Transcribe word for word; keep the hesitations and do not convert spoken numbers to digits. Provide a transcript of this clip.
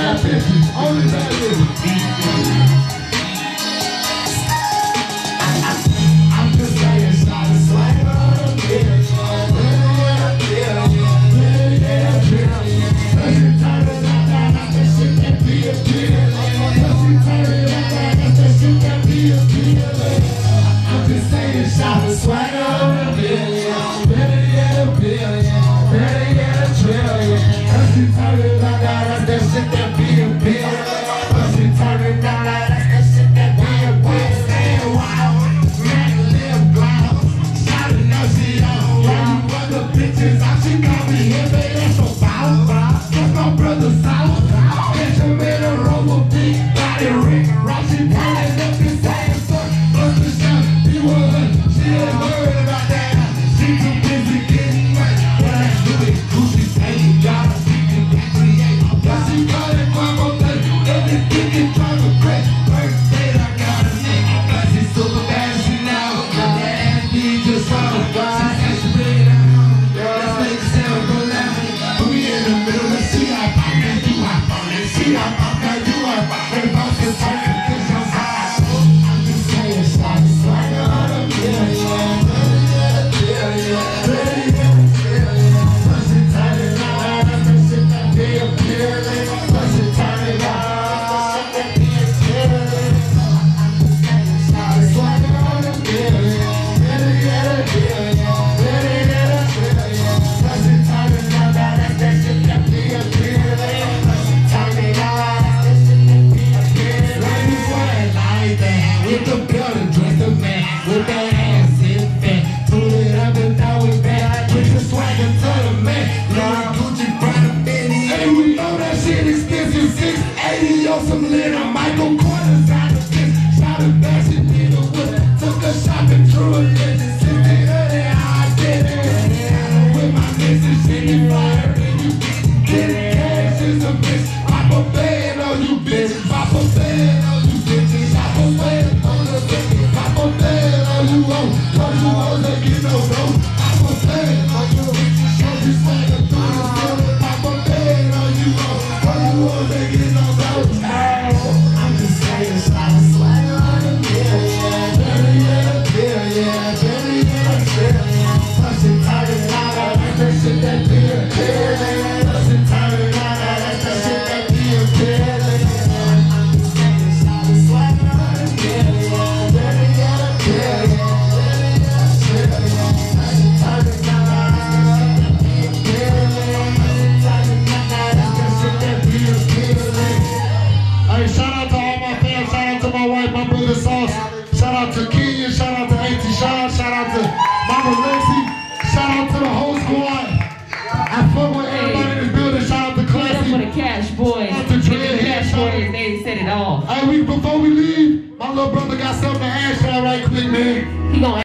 bad bitches, only bad bitches. I'm just saying, shot a swagger, yeah, yeah, yeah, yeah, yeah, yeah. Cause you turn it up, that's that shit that be a deal. Cause you turn it up, that's that shit that be a deal. I'm just saying, shot a swagger, yeah, yeah, yeah, yeah, yeah, yeah, trillion. Cause you turn it up, that's that shit that be a deal. Cause you turn it up, that's that shit that be a deal. Stay a while, man, live blind. Shout it out, she out. Why you other bitches out? She call me here, baby, that's so foul. That's my brother's house. Catch him in a roll of big body ring. Rousey pulling up his ass, son. Bust the shot, he was. She ain't worried about that. She too busy getting right. But that's really who she's hanging. Y'all see the recreate. Y'all see call it Qwapo, but every dick is trying to break. First date, I got a nigga. But she's super bad, she now. Got that ass beat just so. She said she bring it out. Let's make it sound go loud. We in the middle of she hop on that, you hop on that. She hop on that, you hop on that. They both just turn and kiss your side. I'm just saying, shot the swagger on them. Yeah, yeah, yeah, yeah, yeah, yeah. Plus it turn it on, that's that shit that be appealing. Plus it turn it on, that's that shit that be appealing. I'm just saying, shot the swagger on them. Yeah, yeah, yeah, yeah, yeah, yeah, yeah. Plus it turn it on, that's that shit that be appealing. Plus it turn it on, that's that shit that be appealing. Ladies wearing like that, with the belt and dress the man, with that ass in fat, pull it up and down with that, with the swagger to the man. Louis Gucci, Prada, Benny, hey, we know that shit expensive. six eighty on some litter, Michael Kors out of this, shot a back, she did a whip, took a shopping, drew a legend, sixteen hundred, how I did it. With my missus, she be fire, and you get it, cash is a bitch. Pop a bed on you, bitch. Pop a bed on you, bitch. Pop a bed on the bitch. Pop a bed on you, oh. Cause you hoes ain't get no dough. Pop a bed on you, cause you swagger through the ceiling. Pop a bed on you, oh. Cause you hoes ain't get no dough. I'm just saying, shot a swagger on them. Yeah, yeah, yeah, yeah, yeah, yeah, yeah. Plus it turn it on, that's that shit that be a killing. Plus it turn it on, that's that shit that be a killing. I'm just saying, shot a swagger on them. Yeah, yeah, yeah, yeah, yeah, yeah, yeah. Plus it turn it on, that's that shit that be a killing. Plus it turn it on, that's that shit that be a killing. Hey, shout out to all my fans, shout out to my wife, my brother Sauce, shout out to Kenya, shout out to A T, shout out, shout out to Mama Lexi, shout out to the whole squad. I fuck with everybody in this building, shout out to Classy. For the Cash Boys. Shout out to Dread, Cash shout out- Boys, they said it all. Hey, we, before we leave, my little brother got something to ask y'all right quick, man. He gonna